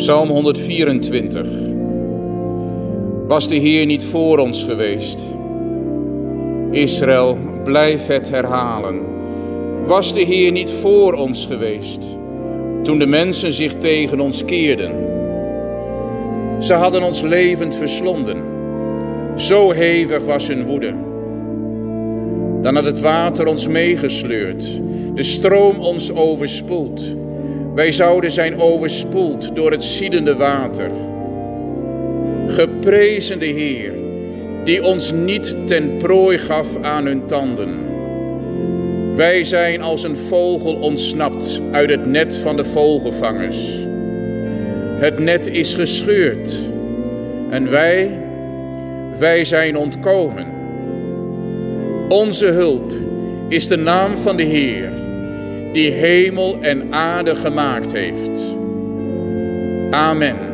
Psalm 124. Was de Heer niet voor ons geweest? Israël, blijf het herhalen. Was de Heer niet voor ons geweest, toen de mensen zich tegen ons keerden? Ze hadden ons levend verslonden, zo hevig was hun woede. Dan had het water ons meegesleurd, de stroom ons overspoeld. Wij zouden zijn overspoeld door het ziedende water. Geprezen de Heer, die ons niet ten prooi gaf aan hun tanden. Wij zijn als een vogel ontsnapt uit het net van de vogelvangers. Het net is gescheurd en wij zijn ontkomen. Onze hulp is de naam van de Heer, die hemel en aarde gemaakt heeft. Amen.